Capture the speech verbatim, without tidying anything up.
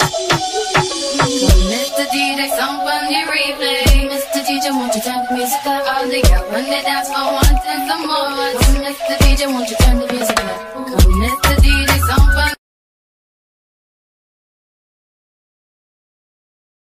Mister D J, someone you replay. Mister D J, won't you turn the music up all day? Run it down for one and some more. Mister D J, won't you